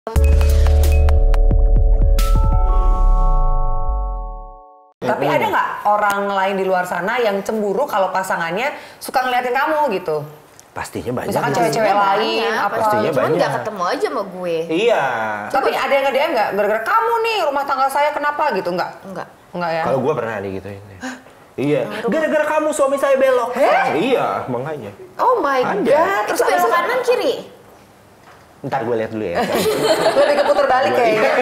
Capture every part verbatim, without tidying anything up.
Tapi ada nggak orang lain di luar sana yang cemburu kalau pasangannya suka ngeliatin kamu gitu? Pastinya banyak. Misalkan cewek-cewek lain, apa? Pastinya Cuman banyak. nggak ketemu aja sama gue. Iya. Tapi ada yang nge-D M nggak? Gara-gara kamu nih rumah tangga saya kenapa gitu? Nggak? Enggak. Nggak ya? Kalau gue pernah digituin. Iya. Gara-gara kamu suami saya belok. Eh? Iya, makanya. Oh my Ada. god. Terus belok kanan kiri? Ntar gue lihat dulu ya. Lebih keputar balik kayaknya.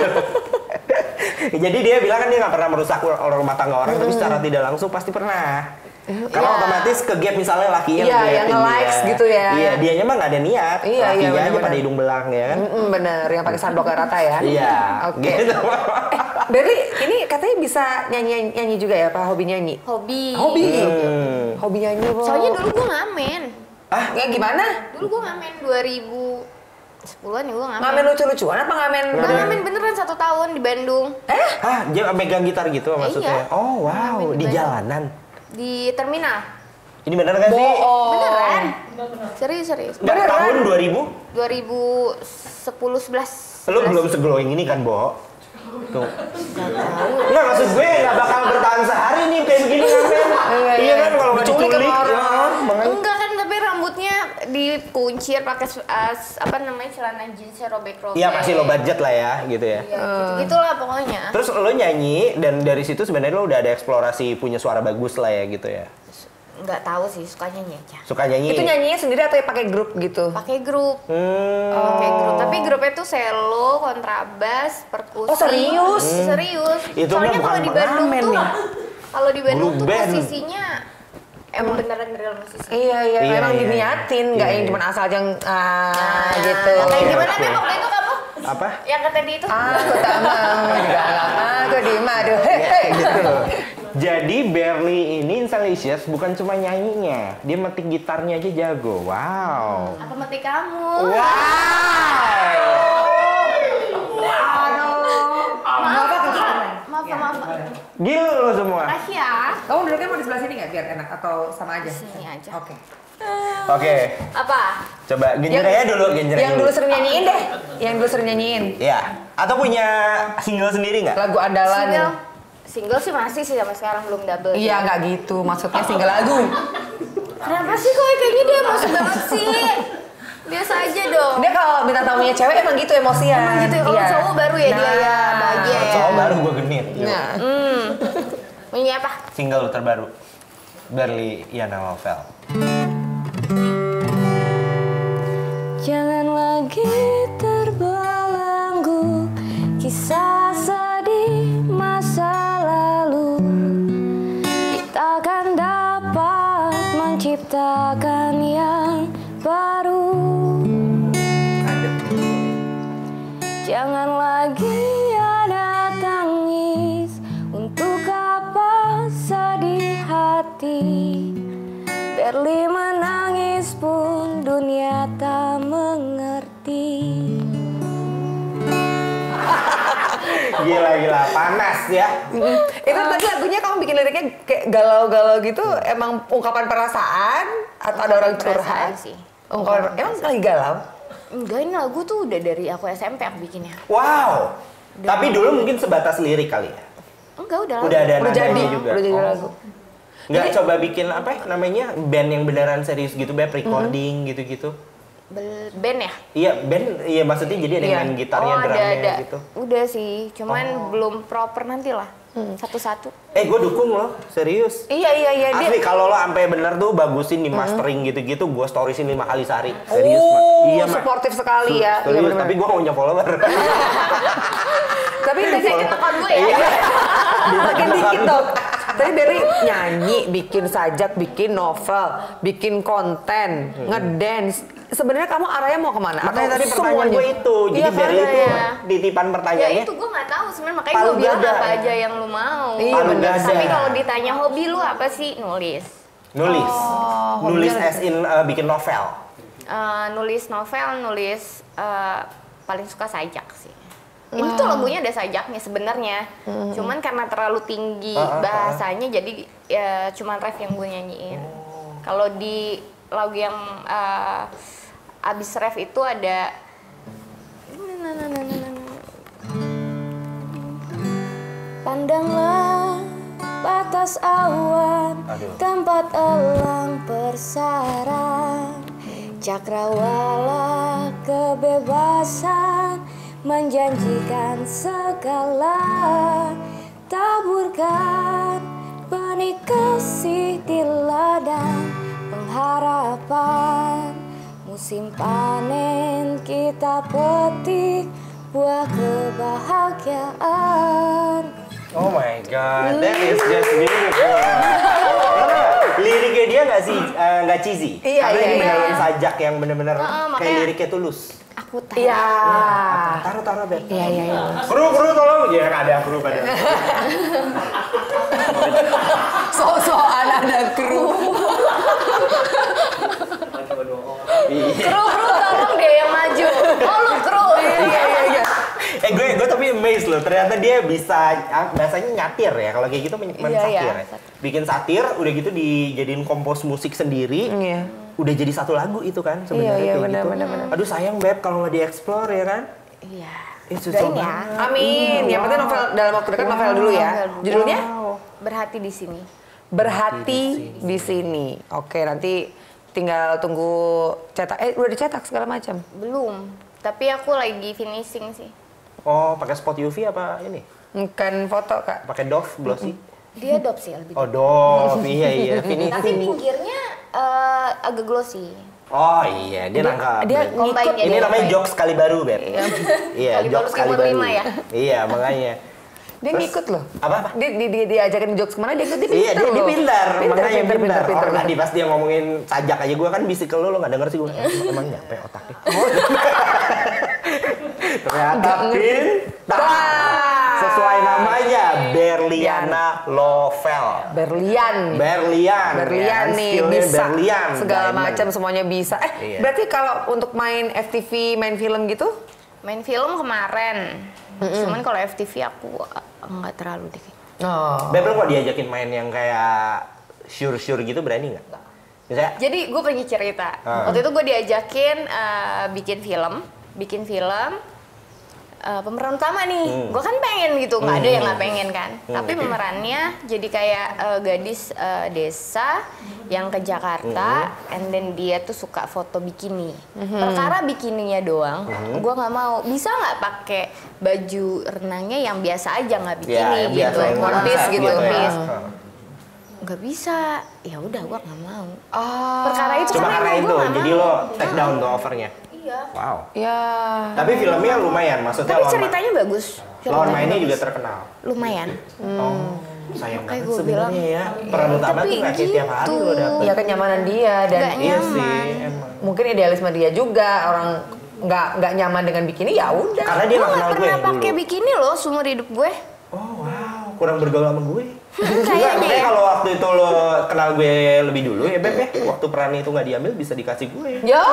Jadi dia bilang kan dia nggak pernah merusak orang rumah tangga orang, tapi secara tidak langsung pasti pernah. Karena Ya. otomatis ke gap misalnya lakinya Iya, ngeliatin yang nge-likes dia. gitu ya. Iya, dianya mah nggak ada niat. Iya, iya, Lakinya aja bener-bener. pada hidung belang ya kan. Mm-mm, bener, yang pakai sunblock gak rata ya? Iya. Oke. Gitu. Eh, Berry, ini katanya bisa nyanyi nyanyi juga ya, Pak? Hobi nyanyi? Hobi. Hobi? Hmm. Hobi nyanyi, Bo. Soalnya dulu gue ngamen. Ah, ya gimana? Dulu gue ngamen dua ribu sepuluhan ya gue ngamen. Ngamen lucu-lucuan apa ngamen? Nggak ngamen beneran satu tahun di Bandung. Eh? Hah, dia megang gitar gitu maksudnya? Iya. Oh wow, Ngamen di di Bandung. jalanan. Di terminal. Ini bener gak sih? Bohong. Beneran? Serius, serius. Nggak, tahun dua ribu? dua ribu sepuluh sebelas. Lu belum seglowing ini kan, Bo? Tuh. Gak tahu. Nggak, maksud gue nggak bakal bertahan sehari nih kayak begini ngamen. Iya, Iya kan kalau nggak Diculik diculik. sama orang. Ya, makanya. Enggak kan, tapi rambutnya dikuncir pakai uh, apa namanya celana jeansnya robek-robek. Iya masih lo budget lah ya, gitu ya. Iya, gitu-gitulah pokoknya. Terus lo nyanyi dan dari situ sebenarnya lo udah ada eksplorasi punya suara bagus lah ya gitu ya. Nggak tahu sih, suka nyanyi aja. Suka nyanyi. Itu nyanyinya sendiri atau ya pakai grup gitu? Pakai grup. Hmm. Pakai grup. Tapi grupnya tuh cello, kontrabas, perkusi. Oh, serius? Hmm. Serius. Itu mah Soalnya bukan kalau di Bandung pengamen tuh nih. kalau di Bandung Grup tuh band. posisinya emang beneran real musisi. Iya, iya, Iya, memang iya. diniatin, nggak Iya, yang iya. cuma asal yang ah Nah, gitu. Kayak Oke, gimana oke. Beb waktu itu kamu? Apa? Yang kata dia itu? Aku tak mau dalam aku di madu. Hei, hei. Gitu. Jadi Berly ini Insalicious bukan cuma nyanyinya, dia metik gitarnya aja jago. Wow. Apa mati kamu? Wow. Maaf, maaf, maaf. Gila lo semua. Makasih ya. Kamu duduknya mau di sebelah sini nggak biar enak atau sama aja? Sini aja. Oke. Oke, Apa? coba genjreng aja dulu, genjreng Yang dulu sering nyanyiin deh. Yang dulu sering nyanyiin. Iya. Atau punya single sendiri nggak? Lagu andalan. Single. Single sih masih sih sampai sekarang belum double. Iya nggak gitu, maksudnya single lagu. Kenapa sih kok kayaknya dia emosi banget sih? Biasa aja dong. Dia kalau minta tamunya cewek emang gitu emosian. Emang gitu ya, kalau cowok baru ya dia ya, bahagia ya. Cowok baru gue genit. Yuk. Nah, Hmm. Ini apa? Single terbaru Berly Yana Novel. Jangan lagi terbelenggu kisah sedih masa lalu. Kita akan dapat menciptakan yang baru. Jangan lagi ada tangis, untuk apa sedih hati. Berly menangis pun dunia tak mengerti. Gila-gila, panas ya. itu tadi lagunya kamu bikin liriknya kayak galau-galau gitu, emang ungkapan perasaan atau ada orang Perasaan curhat? sih. Ungkapan, emang lagi galau? Enggak, ini lagu tuh udah dari aku S M P aku bikinnya. Wow. Tapi dulu mungkin sebatas lirik kali ya. Enggak, udah Udah ada Udah nadanya jadi, juga. udah jadi Oh. lagu. Nggak coba bikin apa ya namanya band yang beneran serius gitu, Beb, recording gitu-gitu. Bel- band ya? Iya, band, iya maksudnya jadi ada yang Iya. main gitarnya, Oh, ada, drumnya ada. gitu. Udah sih, cuman Oh. belum proper nanti lah. Satu-satu. Eh, gue dukung loh, serius. Iya, iya, iya. Dia, Asli kalau lo sampai bener tuh bagusin di mastering gitu-gitu, gue storiesin lima kali sehari. Serius, oh, Mak. Iya, Mak. suportif sekali ya. Iya, Serius, bener-bener. tapi gue gak punya follower. Tapi biasanya Telepon gue ya. Iya. makin dikit dong. Tapi Berly nyanyi, bikin sajak, bikin novel, bikin konten, ngedance. Sebenarnya kamu arahnya mau kemana? Makanya tadi pertanyaan semuanya? gue itu, jadi Iya, Berly kan? itu ya. titipan Ya pertanyaannya. itu gue nggak tahu sebenarnya, makanya Palu gue bilang gada. apa aja yang lu mau. Iya, Palu bener. gada. Tapi kalau ditanya hobi lu apa sih? Nulis. Nulis, Oh, nulis hobinya- as in uh, bikin novel. Eh, nulis novel, nulis eh, paling suka sajak sih. Ini tuh lagunya ada sajaknya sebenarnya. Cuman karena terlalu tinggi Ah, ah, ah. bahasanya jadi ya cuman ref yang gue nyanyiin. Kalau di lagu yang eh, abis ref itu ada Pandanglah batas awan, Aduh. tempat elang bersarang. Cakrawala kebebasan menjanjikan segala. Taburkan benih kasih di ladang pengharapan. Musim panen kita petik buah kebahagiaan. Oh my god, that is just beautiful. Karena liriknya dia nggak sih eh, nggak cheesy. Iya, Karena iya, ini iya. beneran sajak yang bener-bener Heeh, kayak makanya- liriknya tulus. Aku tahu. Iya. Taruh-taruh Beb. Iya, iya, iya. Kru, kru tolong. Ya ada kru pada. So-soan ada kru. Kru, kru tolong dia yang maju. Oh lu kru. Iya, iya, iya. Eh gue gue tapi amazed loh. Ternyata dia bisa ah, bahasanya nyatir ya. Kalau kayak gitu men men- Iya, satir iya. ya. Bikin satir, udah gitu dijadiin kompos musik sendiri. Iya. Udah jadi satu lagu itu kan sebenarnya Iya, iya, kayak benar, gitu. benar, benar. Aduh sayang Beb kalau nggak dieksplor ya kan. Iya. Eh, susah Doain ya. banget. Amin. Yang penting novel dalam waktu dekat novel dulu ya. Novel dulu. Judulnya Berhati di sini. Berhati di sini. Oke, nanti tinggal tunggu cetak. Eh, udah dicetak segala macam. Belum. Tapi aku lagi finishing sih. Oh, pakai spot U V apa ini? Bukan foto, Kak. Pakai Dove glossy? Dia dop sih lebih. Oh, Dove. Iya, iya. Tapi Finishing. pinggirnya eh, agak glossy. Oh iya, dia nangkap. dia Beb. Combine ngikut. jadi Ini namanya apa? jokes kali baru, Beb. Iya, Kali jokes baru kali timur baru. lima ya? Iya, makanya. Dia Terus, ngikut loh. Apa, apa? Dia, dia, dia diajakin jokes kemana, dia ikut, dia pintar Iya, dia, dia loh. pintar, makanya pintar. pintar, pintar. Oh, tadi pas dia ngomongin sajak aja, gue kan bisik ke lu, lu gak denger sih gue. Emang nyampe otaknya. Ternyata pintar. Sesuai namanya, Berliana Lovel. Berlian. Berlian. Berlian ya kan? nih, Skillnya bisa. Berlian. Segala Diamond. macam semuanya bisa. Eh, Iya. berarti kalau untuk main F T V, main film gitu? Main film kemarin. Cuman kalau F T V aku eh, nggak terlalu deh. Oh. Beb, lu kok diajakin main yang kayak sure-sure gitu berani nggak? Misalnya, Jadi gue punya cerita. Ah. Waktu itu gue diajakin eh, bikin film, bikin film. eh, pemeran utama nih, Hmm. gue kan pengen gitu, nggak ada Hmm. yang nggak pengen kan. Hmm. Tapi pemerannya jadi kayak eh, gadis eh, desa yang ke Jakarta, Hmm. and then dia tuh suka foto bikini. Perkara bikininya doang, Hmm. gue nggak mau. Bisa nggak pakai baju renangnya yang biasa aja, nggak ya, bikini yang gitu, biasa yang one biasa piece gitu, ya. one piece. Ah. Nggak bisa, ya udah gue nggak mau. Ah. Perkara itu Cuma karena karena emang itu, gua nggak jadi mau. lo take down tuh offernya. Iya. Wow. Ya. Tapi filmnya lumayan, maksudnya Tapi lawan, ceritanya bagus. lawan Ceritanya mainnya bagus. juga terkenal. Lumayan. Oh, sayang Kayak banget gua sebenarnya ya. bilang. Peran utama Tapi tuh kayak tiap hari gitu. lo dapet. Ya kenyamanan dia dan Nggak Iya nyaman. sih, emang. mungkin idealisme dia juga, orang nggak nggak nyaman dengan bikini ya udah. Karena dia Gue nggak nggak kenal gue pernah yang pakai dulu. bikini loh seumur hidup gue. Oh wow, kurang bergaul sama gue. Enggak, Kayaknya makanya ya. kalau waktu itu lo kenal gue lebih dulu ya Beb ya, waktu peran itu nggak diambil bisa dikasih gue. Ya,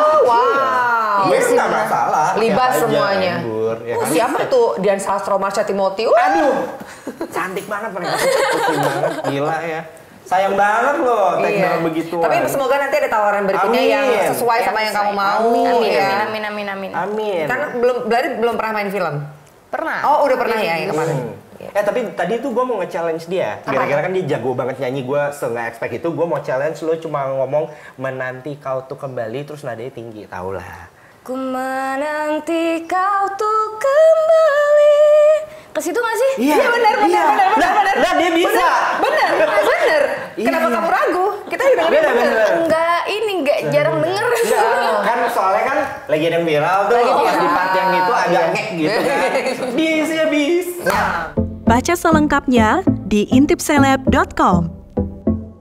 wow. Gue Iya kan sih, nggak bener. masalah. Libas kayak aja, semuanya. nganggur, ya Oh, kan? siapa tuh? Dian Sastro, Marsha Timothy. Uh, Aduh, cantik banget mereka. Pusing banget, gila ya. Sayang banget loh, take iya. down begitu. Tapi semoga nanti ada tawaran berikutnya Amin. yang sesuai sama yang kamu mau. Amin. Amin, ya. amin, amin, amin, amin. Amin. Kan belum berarti belum pernah main film. Pernah. Oh, udah pernah ya yang kemarin. Hmm. Eh tapi tadi tuh gue mau nge-challenge dia. Kira-kira kan dia jago banget nyanyi, gue se-nggak expect itu. Gue mau challenge lo cuma ngomong menanti kau tuh kembali terus nadanya tinggi, tau lah. Ku menanti kau tuh kembali. Ke situ nggak sih? Iya, benar, benar, Iya. benar, benar, Nah, benar. nah, dia bisa. Bener, bener. Iya. Kenapa kamu ragu? Kita udah Bener, bener. Enggak, ini enggak jarang denger. Nggak, kan soalnya kan lagi ada yang viral tuh, Lagi pas viral. di part yang itu agak Iya. ngek gitu kan. Bisa, bisa. Nah, Baca selengkapnya di intip seleb dot com.